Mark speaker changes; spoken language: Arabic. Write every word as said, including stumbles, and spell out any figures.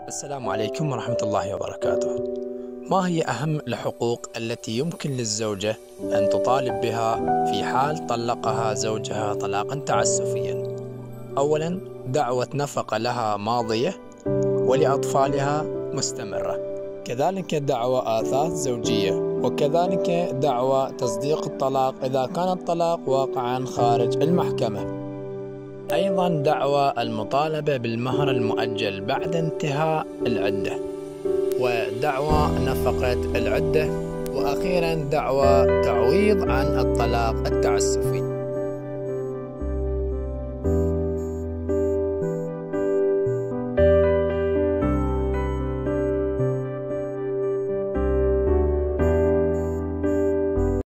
Speaker 1: السلام عليكم ورحمة الله وبركاته. ما هي أهم الحقوق التي يمكن للزوجة أن تطالب بها في حال طلقها زوجها طلاقا تعسفيا؟ أولا، دعوة نفقة لها ماضية ولأطفالها مستمرة، كذلك دعوى آثاث زوجية، وكذلك دعوى تصديق الطلاق إذا كان الطلاق واقعا خارج المحكمة. أيضا دعوى المطالبة بالمهر المؤجل بعد انتهاء العدة، ودعوى نفقة العدة، وأخيرا دعوى تعويض عن الطلاق التعسفي.